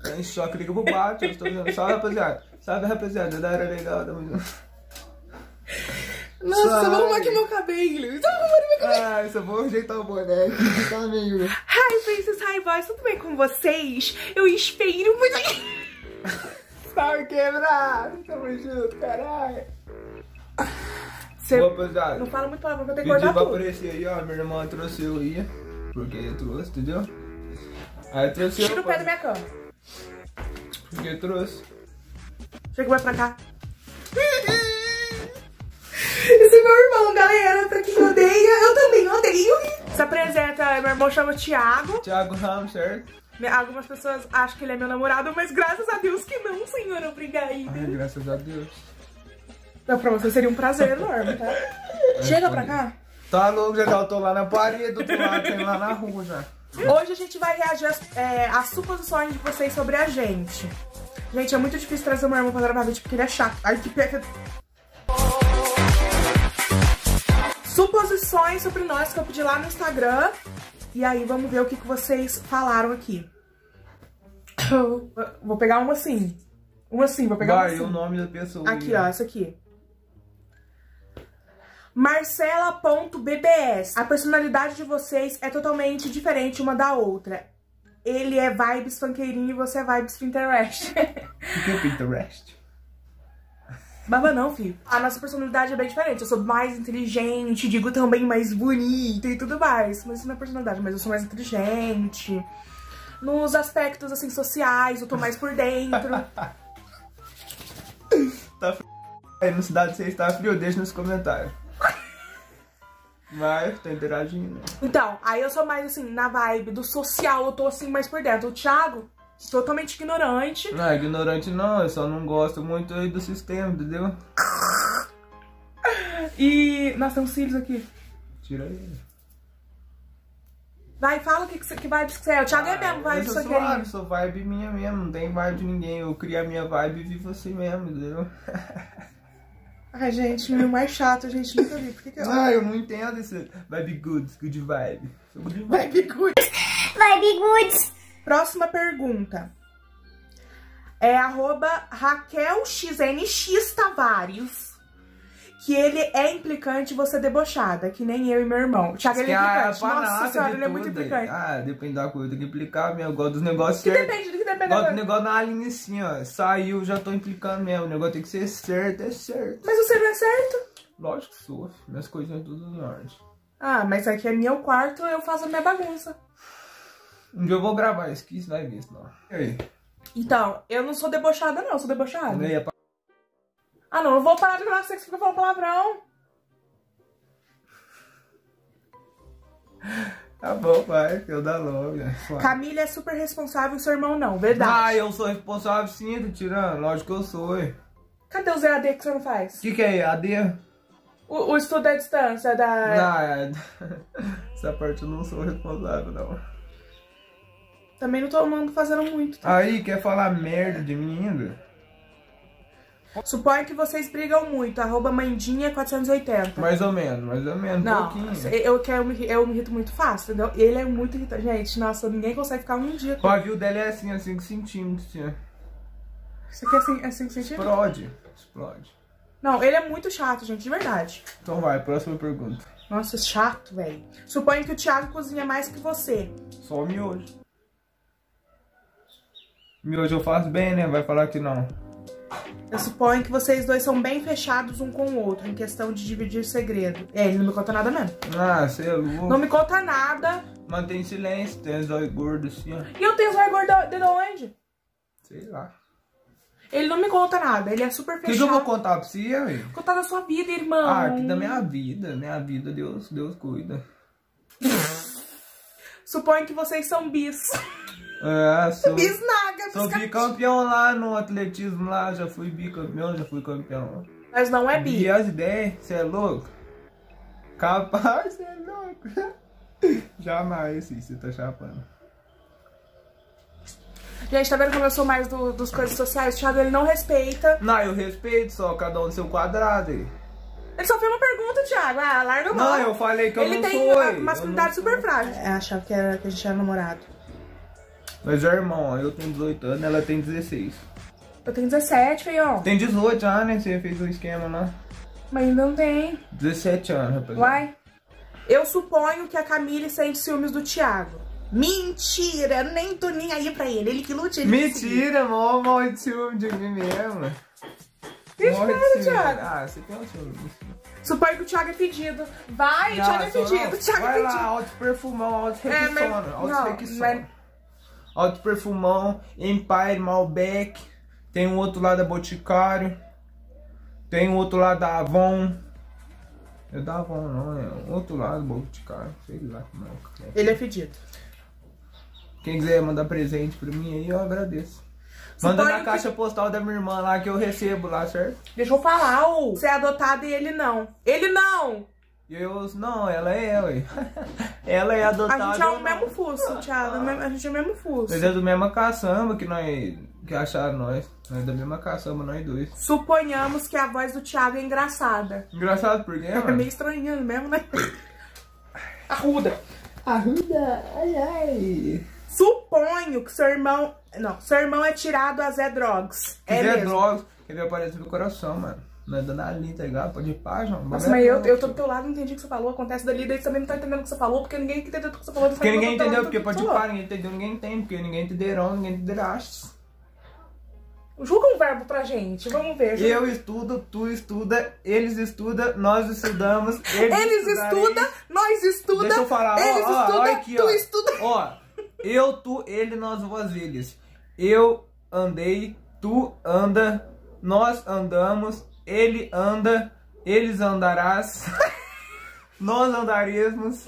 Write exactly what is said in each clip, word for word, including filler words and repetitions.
tá em choque, liga pro bate, eu estou dizendo, salve rapaziada, salve rapaziada, da era legal, tamo junto. Nossa, Sai. vou arrumar aqui meu cabelo. Tô arrumando meu cabelo. Ah, eu só vou ajeitar o boné aqui, tá meio... Hi, Princess, hi, boys, tudo bem com vocês? Eu espero muito... Salve, quebrado, tamo junto, caralho. Cê... Boa, rapaziada. Não fala muito palavrão, que eu tenho que cortar tudo. tudo. Aparecer aí, ó, minha irmã trouxe eu aí, porque eu trouxe, entendeu? Aí eu trouxe Tira o pé da minha cama. Porque eu trouxe. Chega, vai pra cá. Esse é meu irmão, galera, pra quem odeia, eu também odeio. Se apresenta, meu irmão chama Thiago. Thiago Ramos, certo? Algumas pessoas acham que ele é meu namorado, mas graças a Deus que não, senhor, obrigada. Ai, graças a Deus. Não, pra você seria um prazer enorme, tá? É, Chega pra cá. Tá louco, já eu tô lá na parede, do outro lado, tem lá na rua já. Hoje a gente vai reagir às, é, às suposições de vocês sobre a gente. Gente, é muito difícil trazer o meu irmão pra gravar vídeo porque ele é chato. Ai, que perca... Suposições sobre nós que eu pedi lá no Instagram. E aí, vamos ver o que, que vocês falaram aqui. Vou pegar uma assim. Uma assim, vou pegar Vai, uma assim. o nome da pessoa. Aqui, ó, essa aqui. Marcela.bbs. A personalidade de vocês é totalmente diferente uma da outra. Ele é vibes funkeirinho e você é vibes Pinterest. O que é Pinterest? Baba não, filho. A nossa personalidade é bem diferente. Eu sou mais inteligente, digo também mais bonita e tudo mais. Mas isso não é personalidade, mas eu sou mais inteligente. Nos aspectos, assim, sociais, eu tô mais por dentro. Tá frio. Aí no Cidade você está frio, deixa nos comentários. Mas, tá interagindo. Então, aí eu sou mais, assim, na vibe do social, eu tô, assim, mais por dentro. O Thiago, totalmente ignorante. Não, ignorante não, eu só não gosto muito aí do sistema, entendeu? E... Nossa, tem uns cílios aqui. Tira aí. Vai, fala que, que vibes que você é. O Thiago ah, é mesmo vibe, eu sou suave, sou vibe minha mesmo, não tem vibe de ninguém. Eu crio a minha vibe e vivo assim mesmo, entendeu? Ai, gente, meu mais chato, a gente nunca vi. Por que que eu... Ah, eu não entendo esse vibe good, good vibe. Good vibe good. Vibe good. Próxima pergunta. É arroba RaquelXNX Tavares. Que ele é implicante e você é debochada, que nem eu e meu irmão. O Thiago, ele é implicante. Nossa senhora, ele é muito implicante. Ah, depende da coisa, tem que implicar mesmo. Eu gosto dos negócios que certos. Depende, do que depende. Gosto do negócio na linha assim, ó. Saiu, já tô implicando mesmo. O negócio tem que ser certo, é certo. Mas você não é certo? Lógico que sou. Minhas coisinhas tudo em ordem. Ah, mas aqui é meu quarto, eu faço a minha bagunça. Um dia eu vou gravar isso aqui, você vai ver isso, não. E aí? Então, eu não sou debochada, não. Eu sou debochada. Não ia pra... Ah, não. Eu vou parar de gravar sexo porque eu falo palavrão. Tá bom, vai, eu dá logo. Camila é super responsável, seu irmão não, verdade. Ah, eu sou responsável sim, tô tirando, lógico que eu sou. Ué. Cadê os E A D que você não faz? O que que é E A D? O, o estudo à distância da... Não, é... essa parte eu não sou responsável, não. Também não tô andando fazendo muito. Tá? Aí, quer falar merda de mim ainda? Suponho que vocês brigam muito, arroba Mandinha quatrocentos e oitenta. Mais ou menos, mais ou menos, não, um pouquinho. Eu, eu, eu, me, eu me irrito muito fácil, entendeu? Ele é muito irritante. Gente, nossa, ninguém consegue ficar um dia com ele. O pavio dele é assim, é cinco centímetros. Isso aqui é cinco, é cinco centímetros? Explode, explode. Não, ele é muito chato, gente, de verdade. Então vai, próxima pergunta. Nossa, chato, velho. Suponho que o Thiago cozinha mais que você. Só o miojo. Miojo eu faço bem, né? Vai falar que não. Eu suponho que vocês dois são bem fechados um com o outro, em questão de dividir segredo. É, ele não me conta nada mesmo. Ah, você é louco. Não me conta nada. Mantém silêncio, tem os olhos gordos assim, ó. E eu tenho os olhos gordos de onde? Sei lá. Ele não me conta nada, ele é super fechado. O que, que eu vou contar pra você, velho? Contar da sua vida, irmão. Ah, aqui da minha vida. Minha vida, Deus, Deus cuida. Suponho que vocês são bis. É, sou... Bisnaga, Sou bicampeão lá no atletismo lá, já fui bicampeão, já fui campeão. Mas não é bi. E as ideias, você é louco? Capaz, você é louco. Jamais, sim, você tá chapando. Gente, tá vendo como eu sou mais do, dos coisas sociais? O Thiago, ele não respeita. Não, eu respeito, só cada um no seu quadrado aí. Ele só fez uma pergunta, Thiago. Ah, larga a mão. Não, eu falei que eu ele não tem sou. Ele tem masculinidade super frágil. É, achava que, era, que a gente era namorado. Mas é irmão, ó, eu tenho dezoito anos, ela tem dezesseis. Eu tenho dezessete, feião. Tem dezoito já, né? Você fez o esquema lá. Mas ainda não tem. dezessete anos, rapaziada. Uai. Eu suponho que a Camille sente ciúmes do Thiago. Mentira, eu nem tô nem aí pra ele. Ele que lute, ele Mentira, mó mal de ciúme de mim mesmo. Espera, Thiago. Ah, você tem um ciúme. Suponho que o Thiago é pedido. Vai, Não, o Thiago é só pedido. não. O Thiago Vai é lá, pedido. alto perfumão, alto É, mas- requissona, alto não, requissona. mas- Alto perfumão, Empire, Malbec. Tem um outro lá da Boticário. Tem um outro lá da Avon. É da Avon não, é um outro lado, Boticário. Sei lá como é. Ele é pedido. Quem quiser mandar presente pra mim aí, eu agradeço. Manda Suponho na caixa postal da minha irmã lá que eu recebo lá, certo? Deixa eu falar, ô. Você é adotado e ele não. Ele não! E eu, não, ela é, ué. Ela é adotada. A gente é eu o não. mesmo fuso, Thiago. A gente é o mesmo fuso. Nós é do mesma caçamba que nós, que acharam nós. Nós é da mesma caçamba, nós dois. Suponhamos que a voz do Thiago é engraçada. Engraçado por quê, É mano? meio estranhando mesmo, né? Arruda. Arruda, ai, ai. Suponho que seu irmão... Não, seu irmão é tirado a Zé Drogs. É Quiser mesmo. drogas, quer ver aparecer no coração, mano. Não é dando ali, tá ligado? Pode ir pá, João. Nossa, mas eu, eu tô do teu lado, não entendi o que você falou. Acontece dali, daí você também não tá entendendo o que você falou, porque ninguém entendeu o que você falou. Porque ninguém Você entendeu, falou, porque você pode ir falou. pá, ninguém entendeu, ninguém entende. Porque ninguém entenderão, ninguém entenderás. Julga um verbo pra gente, vamos ver. julga- Eu estudo, tu estuda, eles estudam, nós estudamos, eles, Eles estudareis. estudam, nós estudamos. Deixa eu falar, ó, Eles ó, estudam, ó, aqui, tu ó. estuda. Ó, eu, tu, ele, nós, vós, eles. Eu andei, tu anda, nós andamos, ele anda, eles andarás, nós andaremos.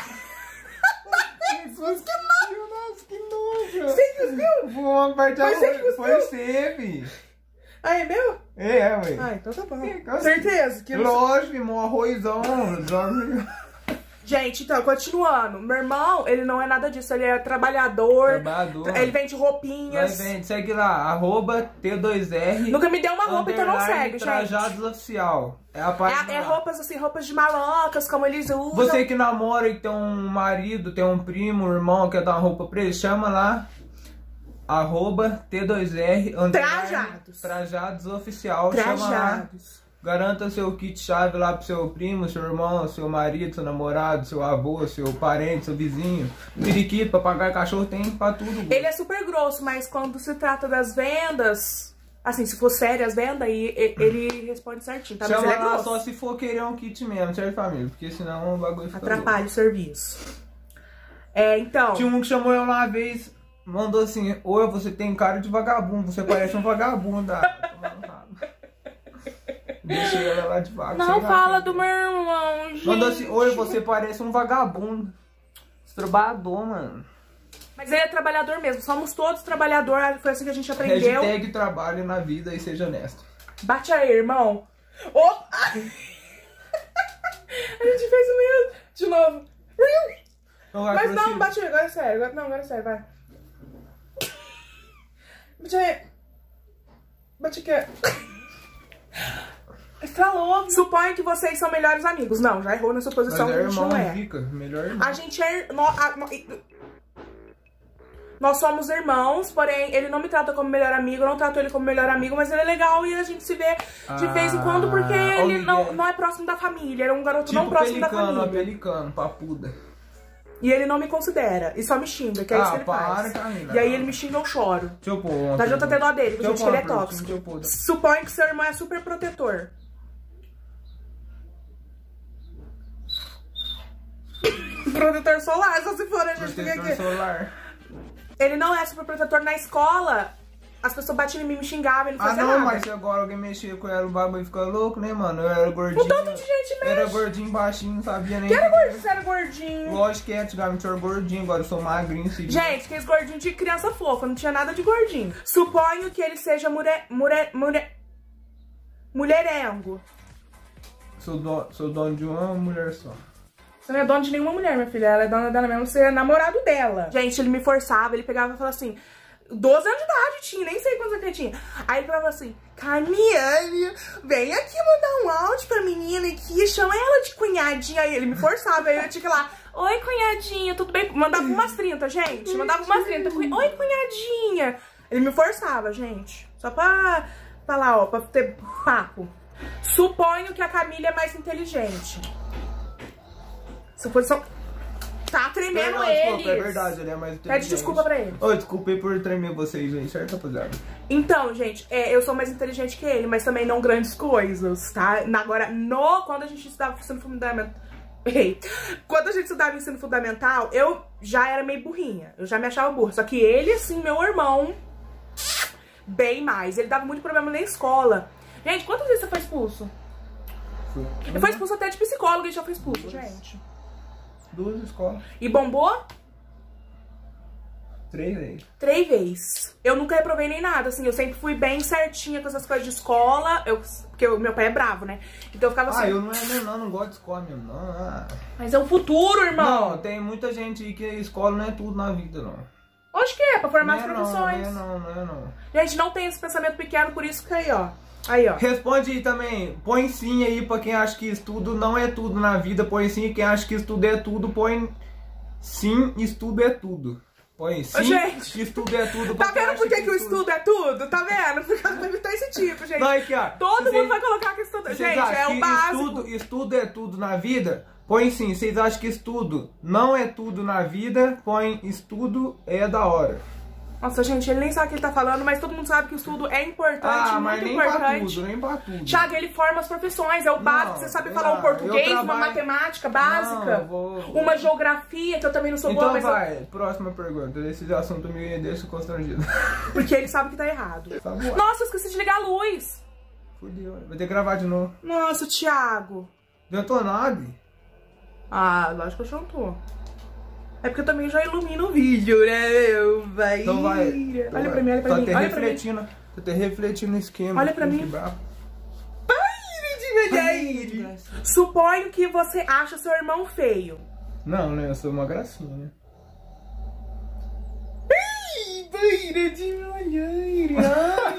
Mas que Nossa, que nojo. Você cuspiu? Foi uma parte Mas você que foi você, fi. Ah, é meu? É, ué. Ah, então tá bom. É, claro. Certeza que... Lógico, irmão, arrozão. Gente, então, continuando. Meu irmão, ele não é nada disso. Ele é trabalhador. Trabalhador. Ele vende Vai, roupinhas. vem, segue lá, arroba T dois R. Nunca me deu uma roupa, então não underline segue, gente. Trajados Oficial. É a página É, é lá. roupas assim, roupas de malocas, como eles usam. Você que namora e tem um marido, tem um primo, um irmão, quer dar uma roupa pra ele, chama lá. Arroba T dois R. underline Trajados. Trajados Oficial. Chama lá. Trajados. Garanta seu kit chave lá pro seu primo, seu irmão, seu marido, seu namorado, seu avô, seu parente, seu vizinho. Periquito, papagaio, cachorro, tem pra tudo. Ele é super grosso, mas quando se trata das vendas, assim, se for sério as vendas, aí e- ele responde certinho, tá? Mas Chama ele é lá grosso. só se for querer um kit mesmo, certo, família? Porque senão o bagulho fica Atrapalha o serviço. É, então... louco. Tinha um que chamou eu uma vez, mandou assim: oi, você tem cara de vagabundo, você parece um vagabundo. Ah, tomar no rabo. Deixei ela lá de vaga. Não sei lá, fala cara. do meu irmão, gente. Mandou assim: oi, você parece um vagabundo. Trabalhador, mano. Mas ele é trabalhador mesmo. Somos todos trabalhadores. Foi assim que a gente aprendeu. Hashtag trabalho na vida e seja honesto. Bate aí, irmão. Oh! A gente fez o mesmo. De novo. Então vai, Mas não, prossiga. bate aí. Agora é sério. Agora, não, agora é sério. Vai. Bate aí. Bate aqui. Tá louco. Suponho que vocês são melhores amigos. Não, já errou na suposição. Mas que é a gente irmão, não é. rica, melhor irmão. A gente é... nó- a- nó- Nós somos irmãos, porém ele não me trata como melhor amigo, eu não trato ele como melhor amigo, mas ele é legal e a gente se vê de Ah, vez em quando porque ó, ele não, Miguel. não é próximo da família, ele é um garoto Tipo não próximo da pelicano, ó, família. pelicano, papuda. E ele não me considera, e só me xinga, que é Ah, isso que ele para, faz. Camila. E aí ele me xinga, eu choro. Deixa eu pôr uma Tá junto até dó dele, Deixa eu gente, pôr que ele é uma tóxico. deixa eu pôr. Suponho que seu irmão é super protetor. Protetor solar, só se for a gente fica Protetor aqui. solar. Ele não é super protetor na escola. As pessoas batiam em mim, me xingavam, ele não Ah, fazia não, nada. mas se agora alguém mexia com ela, o bagulho fica louco, né, mano? Eu era gordinho. O tanto de gente mexe. Era gordinho, baixinho, não sabia nem. Que era o que gordinho, você era gordinho. Lógico que é, antigamente eu era gordinho, agora eu sou magrinho, seguindo. Gente, aqueles gordinhos de criança fofa, não tinha nada de gordinho. Suponho que ele seja mulher... mulher... mulher... mulherengo. Sou, do, sou dono de uma mulher só. Você não é dono de nenhuma mulher, minha filha. Ela é dona dela mesmo, você é namorado dela. Gente, ele me forçava, ele pegava e falava assim... doze anos de idade tinha, nem sei quantos anos ele tinha. Aí ele falava assim, Camiane, vem aqui mandar um áudio pra menina aqui, chama ela de cunhadinha. Aí ele me forçava, aí eu tinha que ir lá, Oi, cunhadinha, tudo bem? Mandava umas trinta, gente. Mandava umas trinta. Oi, cunhadinha. Ele me forçava, gente. Só pra falar, ó, pra ter papo. Suponho que a Camila é mais inteligente. Se for só... Tá tremendo não, ele. Desculpa, é verdade, ele é mais inteligente. Pede desculpa pra ele. Oi, desculpei por tremer vocês, gente, certo, rapaziada? Então, gente, é, eu sou mais inteligente que ele, mas também não grandes coisas, tá? Agora, no, quando a gente estudava ensino fundamental... Ei, quando a gente estudava ensino fundamental, eu já era meio burrinha. Eu já me achava burra. Só que ele, assim, meu irmão, bem mais. Ele dava muito problema na escola. Gente, quantas vezes você foi expulso? Foi. Ele foi expulso até de psicólogo e já foi expulso, gente. Duas escolas. E bombou? Três vezes. Três vezes. Eu nunca reprovei nem nada, assim. Eu sempre fui bem certinha com essas coisas de escola. Eu, porque o meu pai é bravo, né? Então eu ficava assim... Ah, eu não é mesmo, não. Não gosto de escola mesmo, não. Ah. Mas é o futuro, irmão. Não, tem muita gente aí que escola não é tudo na vida, não. Onde que é? Pra formar não as é profissões. Não, não é não, não é não. Gente, não tem esse pensamento pequeno, por isso que aí, ó. Aí, ó. Responde aí também. Põe sim aí pra quem acha que estudo não é tudo na vida. Põe sim. Quem acha que estudo é tudo, põe sim, estudo é tudo. Põe sim, gente, estudo é tudo. Tá vendo por que, que o estudo é tudo? Tá vendo? Porque eu evitar esse tipo, gente. Não, aqui, ó. Todo Vocês, mundo vai colocar que estudo... Gente, é o básico. Estudo, estudo é tudo na vida? Põe sim. Vocês acham que estudo não é tudo na vida? Põe estudo é da hora. Nossa, gente, ele nem sabe o que ele tá falando, mas todo mundo sabe que o estudo é importante, ah, muito mas nem importante. pra tudo, nem pra tudo. Thiago, ele forma as profissões, é o básico, você sabe falar não, um português, trabalho... uma matemática básica, não, vou... uma geografia, que eu também não sou então boa, mas... vai, eu... próxima pergunta, esse assunto me deixa constrangido. Porque ele sabe que tá errado. Sabe, nossa, eu esqueci de ligar a luz. Fudeu, vai ter que gravar de novo. Nossa, Thiago. Adiantou nada? Ah, lógico que eu jantou. É porque eu também já ilumino o vídeo, né, meu? Vai. Então vai. Então olha vai. pra mim, olha pra tá mim. Até Olha refletindo, pra mim. Tá até refletindo no esquema. Olha pra mim. Ai, suponho que você acha seu irmão feio. Não, né? Eu sou uma gracinha, né? Ai, banheira de olhar.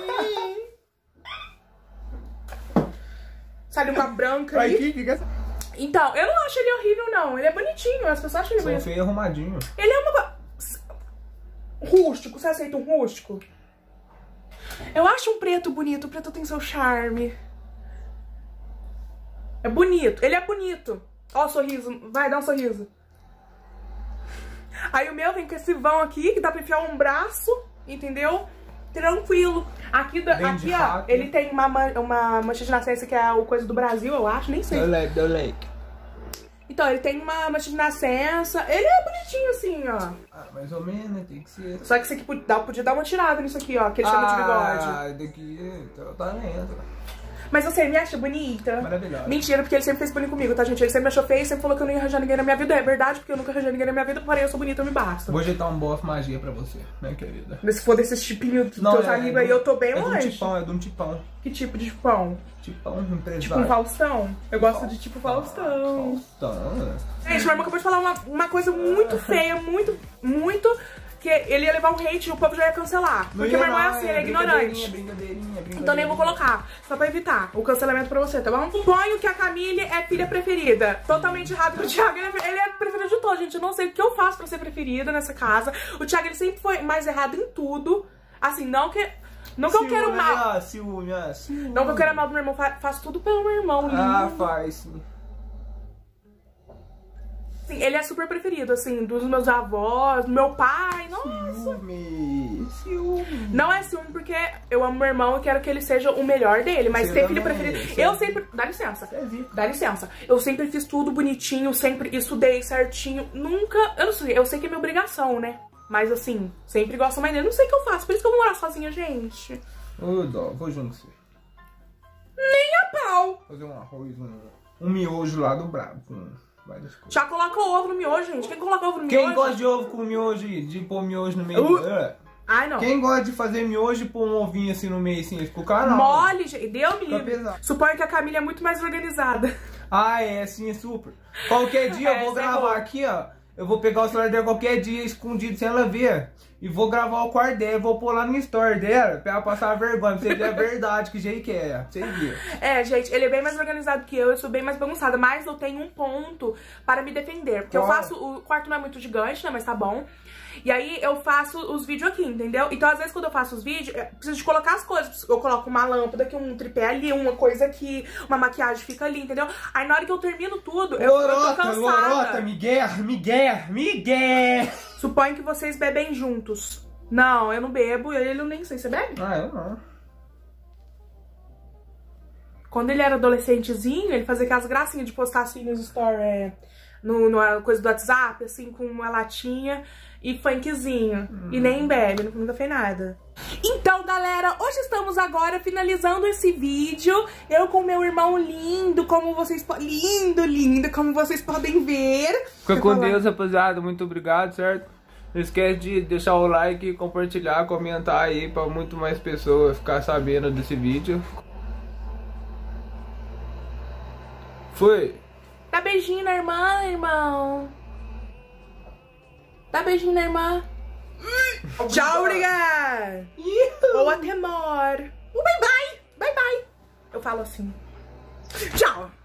Sabe uma branca aí? aí? Que, que é essa? Então, eu não acho ele horrível, não. Ele é bonitinho, as pessoas acham ele bonito. Sou feio arrumadinho. Ele é uma... rústico, você aceita um rústico? Eu acho um preto bonito, o preto tem seu charme. É bonito, ele é bonito. Ó o sorriso, vai, dá um sorriso. Aí o meu vem com esse vão aqui, que dá pra enfiar um braço, entendeu? Tranquilo. Aqui, do, aqui ó, rato. Ele tem uma, uma mancha de nascença que é o coisa do Brasil, eu acho, nem sei. Do leque, do leque. Então, ele tem uma mancha de nascença. Ele é bonitinho assim, ó. Ah, mais ou menos, tem que ser. Só que isso aqui podia, podia dar uma tirada nisso aqui, ó, que ele chama de bigode. Ah, daqui tá dentro. Mas você me acha bonita? Maravilhosa. Mentira, porque ele sempre fez bullying comigo, tá, gente? Ele sempre me achou feio e sempre falou que eu não ia arranjar ninguém na minha vida. É verdade, porque eu nunca arranjei ninguém na minha vida, porém eu sou bonita, eu me basta. Vou ajeitar um bofe magia pra você, né, querida? Mas se for desses tipinhos do Não, teus é, amigos é aí, do, eu tô bem é longe. É de um tipão, é de um tipão. Que tipo de pão? Tipão, um empresário. Tipo um Faustão? Eu gosto de tipo Faustão. Faustão. Gente, meu irmão acabou de falar uma, uma coisa muito feia, muito, muito... Que ele ia levar um hate e o povo já ia cancelar. Não porque ia meu irmão é não, assim, é ele é ignorante. Brincadeirinha, brincadeirinha, brincadeirinha. Então nem vou colocar, só pra evitar o cancelamento pra você, tá bom? Suponho que a Camille é filha preferida. Totalmente errado pro Thiago, ele é, ele é preferido de todos, gente. Eu não sei o que eu faço pra ser preferida nessa casa. O Thiago, ele sempre foi mais errado em tudo. Assim, não que... Não que eu quero mal. Ah, ciúme, ah, ciúme. Não que eu quero mal do meu irmão, fa faço tudo pelo meu irmão. Lindo. Ah, faz sim. Sim, ele é super preferido, assim, dos meus avós, do meu pai, nossa. Ciúme, ciúme. Não é ciúme porque eu amo meu irmão e quero que ele seja o melhor dele, mas Você ter filho também, preferido... você Eu é... sempre... Dá licença. É Dá licença. Eu sempre fiz tudo bonitinho, sempre estudei certinho, nunca... Eu não sei, eu sei que é minha obrigação, né? Mas assim, sempre gosto mais dele. Não sei o que eu faço, por isso que eu vou morar sozinha, gente. Ô, dó, vou junto com você. Nem a pau. Fazer um arroz, um, um miojo lá do brabo, com várias coisas. Já coloca o ovo no miojo, gente. Quem coloca ovo no Quem miojo? gosta de ovo com miojo, de pôr miojo no meio? Uh. É. Ai, não. Quem gosta de fazer miojo e pôr um ovinho assim no meio, assim, fica o canal. Mole, gente. Deu me livre. pesado. Suponho que a Camila é muito mais organizada. Ah, é, sim, é super. Qualquer dia eu vou Essa é gravar boa. aqui, ó. Eu vou pegar o celular dela qualquer dia escondido sem ela ver. e vou gravar o quarto dela, vou pôr lá no story dela pra ela passar a vergonha, pra você ver a verdade, que jeito que é. Pra vocês verem. É, gente, ele é bem mais organizado que eu, eu sou bem mais bagunçada, mas eu tenho um ponto para me defender. Porque Qual? eu faço, o quarto não é muito gigante, né, mas tá bom. E aí eu faço os vídeos aqui, entendeu? Então às vezes quando eu faço os vídeos, eu preciso de colocar as coisas. Eu coloco uma lâmpada aqui, um tripé ali, uma coisa aqui, uma maquiagem fica ali, entendeu? Aí na hora que eu termino tudo, eu, lorota, eu tô cansada. Lorota, Miguel, Miguel, Miguel. Suponho que vocês bebem juntos. Não, eu não bebo, ele eu nem sei, você bebe? Ah, eu não. Quando ele era adolescentezinho, ele fazia aquelas gracinhas de postar assim nos stories, é, no, no coisa do WhatsApp, assim, com uma latinha e funkzinho. Hum. E nem bebe, nunca fez nada. Então, galera, hoje estamos agora finalizando esse vídeo. Eu com meu irmão lindo, como vocês podem... Lindo, lindo, como vocês podem ver. Fica com Deus, rapaziada. Muito obrigado, certo? Não esquece de deixar o like, compartilhar, comentar aí pra muito mais pessoas ficar sabendo desse vídeo. Foi. Dá beijinho na irmã, irmão. Dá beijinho na irmã. Tchau, obrigada. Ou até more. Bye, bye. Bye, bye. Eu falo assim. Tchau.